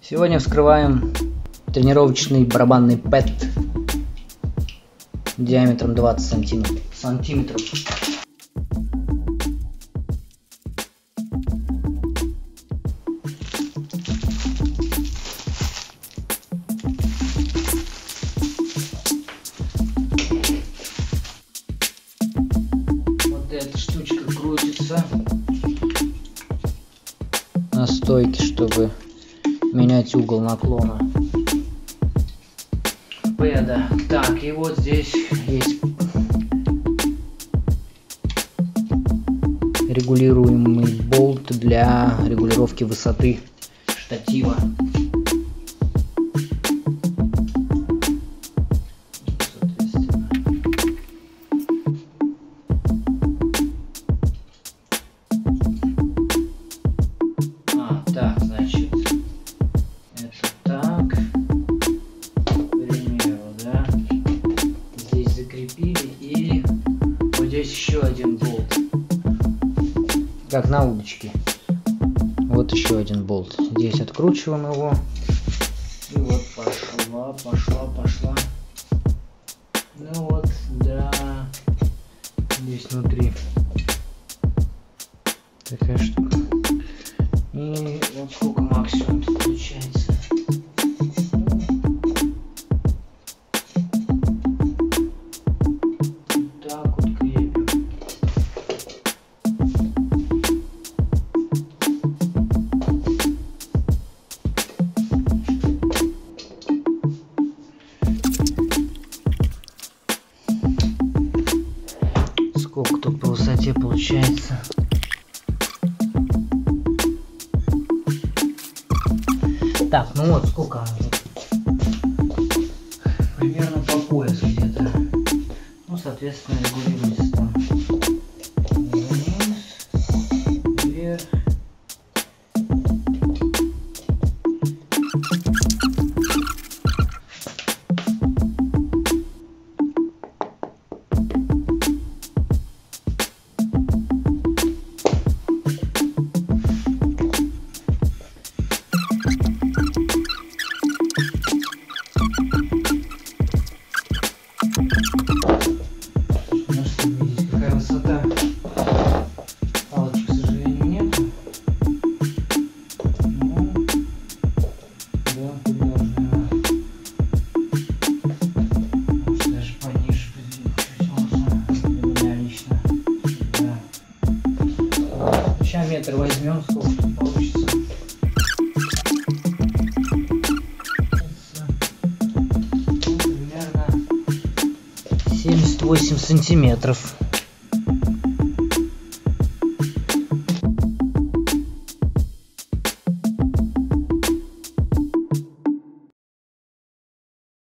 Сегодня вскрываем тренировочный барабанный пэд диаметром 20 сантиметров. Вот эта штучка крутится на стойке, чтобы менять угол наклона пэда. Так, и вот здесь есть регулируемый болт для регулировки высоты штатива. Так, значит, это так, к примеру, да, здесь закрепили, и вот здесь еще один болт, как на удочке. Вот еще один болт, здесь откручиваем его, и вот пошла, ну вот, да, здесь внутри такая штука. И вот сколько максимум тут получается. Так вот крепим. Сколько тут по высоте получается? Так, ну вот сколько, примерно по поясу где-то, ну, соответственно, регулируется там вниз, вверх. Какая высота? Палочки, к сожалению, нет. Ну, да, примерно. Может, даже пониже чуть можно. Для меня лично. Да. Сейчас метр возьмем, сколько тут получится. Примерно 78 сантиметров.